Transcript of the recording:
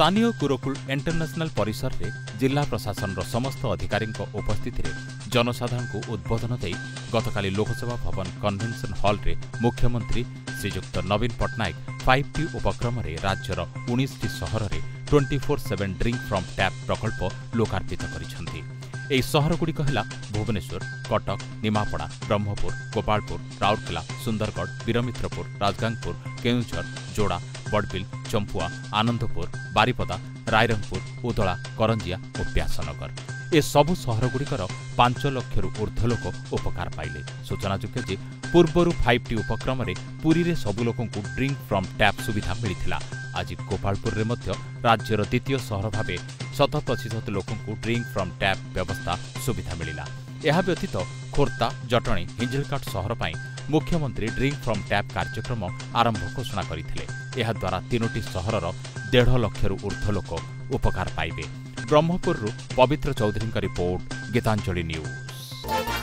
स्थानीय कुरकुल इंटरनेशनल परिसर में जिला प्रशासन समस्त अधिकारी उपस्थित जनसाधारण को उद्बोधन दे गतकाली लोकसभा भवन कन्वेंशन हॉल रे मुख्यमंत्री श्रीजुक्त नवीन पट्टनायक 5T उपक्रम रे राज्यर 19टी सहर में 24/7 ड्रिंक फ्रॉम टैप प्रकल्प लोकार्पित करिसेंति। एही सहरगुड़िक है भुवनेश्वर, कटक, निमापड़ा, ब्रह्मपुर, गोपालपुर, राउरकेला, सुंदरगढ़, वीरमित्रपुर, राजगांगपुर, केन्दुझर, जोड़ा, बड़बिल, चंपुआ, आनंदपुर, बारिपदा, रायरंगपुर, उदला, करंजिया और व्यासनगर। ए सबु सहरगुड़िकर 5 लाख ऊर्ध्व लोक उपकार पाइले। सूचनायोग्य जे पूर्वर 5T उपक्रम रे पुरी रे सबु लोक ड्रिंक फ्रॉम टैप सुविधा मिलिथिला। आज गोपालपुर रे मध्य राज्यर द्वितीय सहर भावे 100% लोक ड्रिंक फ्रॉम टैप व्यवस्था सुविधा मिलिला। यह व्यतीत खोर्धा, जटणी, हिंजिलकाट सहर पाई मुख्यमंत्री ड्रिंक फ्रॉम टैप कार्यक्रम आरंभ घोषणा करथिले। यह द्वारा 3टी सहरर 1.5 लाख ऊर्ध्व लोक उपकार पाइबे। ब्रह्मपुरु पवित्र चौधरी रिपोर्ट, गीतांजलि न्यूज।